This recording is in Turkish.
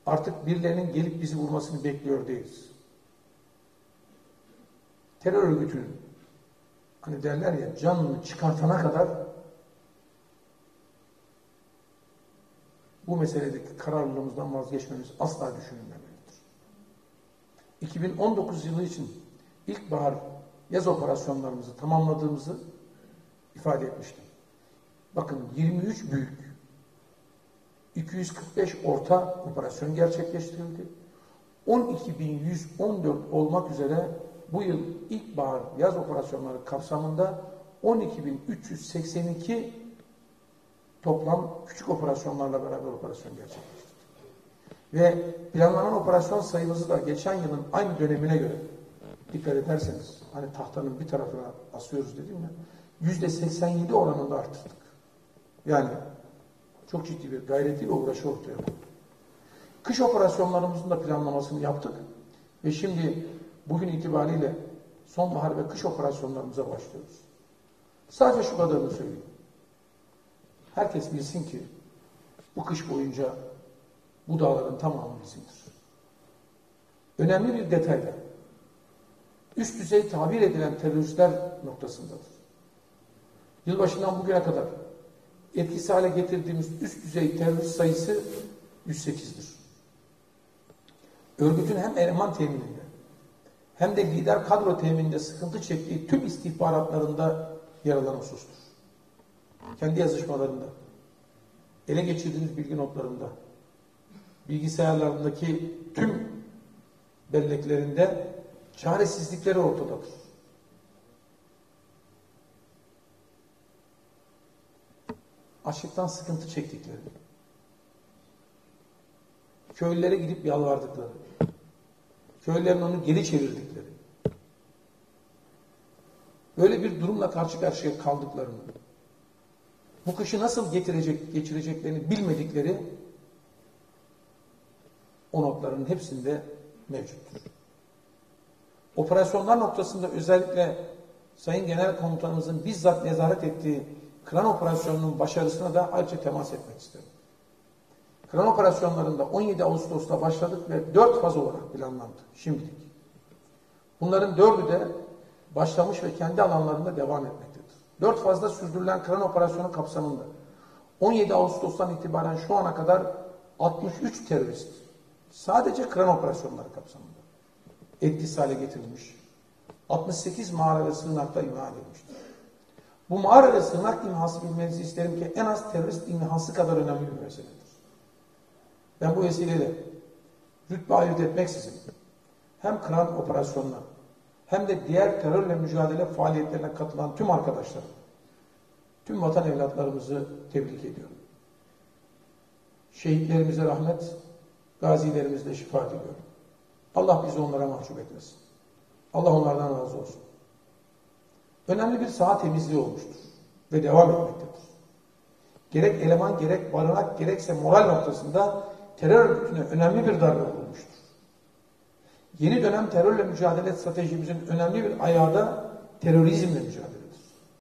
Artık birilerinin gelip bizi vurmasını bekliyor değiliz. Terör örgütünün, hani derler ya, canını çıkartana kadar bu meseledeki kararlılığımızdan vazgeçmemiz asla düşünülmemelidir. 2019 yılı için ilkbahar yaz operasyonlarımızı tamamladığımızı ifade etmiştim. Bakın 23 büyük, 245 orta operasyon gerçekleştirildi. 12.114 olmak üzere bu yıl ilkbahar yaz operasyonları kapsamında 12.382 toplam küçük operasyonlarla beraber operasyon gerçekleştirdik. Ve planlanan operasyon sayımızı da geçen yılın aynı dönemine göre dikkat ederseniz, hani tahtanın bir tarafına asıyoruz dedim ya, %87 oranında arttırdık. Yani çok ciddi bir gayreti ve uğraşı ortaya koyduk. Kış operasyonlarımızın da planlamasını yaptık ve şimdi bugün itibariyle sonbahar ve kış operasyonlarımıza başlıyoruz. Sadece şu kadarını söyleyeyim. Herkes bilsin ki bu kış boyunca bu dağların tamamı bizimdir. Önemli bir detay da üst düzey tabir edilen teröristler noktasındadır. Yılbaşından bugüne kadar etkisiz hale getirdiğimiz üst düzey terörist sayısı 108'dir. Örgütün hem eleman temininde hem de lider kadro temininde sıkıntı çektiği tüm istihbaratlarında yer alan husustur. Kendi yazışmalarında, ele geçirdiğiniz bilgi notlarında, bilgisayarlarındaki tüm belleklerinde çaresizlikleri ortadadır. Açlıktan sıkıntı çektikleri, köylülere gidip yalvardıkları, köylülerin onu geri çevirdikleri, böyle bir durumla karşı karşıya kaldıklarını, bu kışı nasıl geçireceklerini bilmedikleri o notların hepsinde mevcuttur. Operasyonlar noktasında özellikle Sayın Genel Komutanımızın bizzat nezaret ettiği Kıran Operasyonu'nun başarısına da ayrıca temas etmek isterim. Kıran operasyonlarında 17 Ağustos'ta başladık ve 4 faz olarak planlandı şimdilik. Bunların 4'ü de başlamış ve kendi alanlarında devam etmektedir. 4 fazda sürdürülen Kıran operasyonu kapsamında 17 Ağustos'tan itibaren şu ana kadar 63 terörist sadece Kıran operasyonları kapsamında etkisiz hale getirilmiş. 68 mağara ve sığınakta imha edilmiştir. Bu mağara ve sığınak imhası bilmenizi isterim ki en az terörist imhası kadar önemli bir meseledir. Ben bu vesileyle rütbe ayırt etmeksizin hem Kıran operasyonuna hem de diğer terörle mücadele faaliyetlerine katılan tüm arkadaşlarım, tüm vatan evlatlarımızı tebrik ediyorum. Şehitlerimize rahmet, gazilerimize şifa diliyorum. Allah bizi onlara mahcup etmesin. Allah onlardan razı olsun. Önemli bir saha temizliği olmuştur ve devam etmektedir. Gerek eleman, gerek barınak, gerekse moral noktasında terör örgütüne önemli bir darbe vurulmuştur. Yeni dönem terörle mücadele stratejimizin önemli bir ayağı da terörizmle mücadele.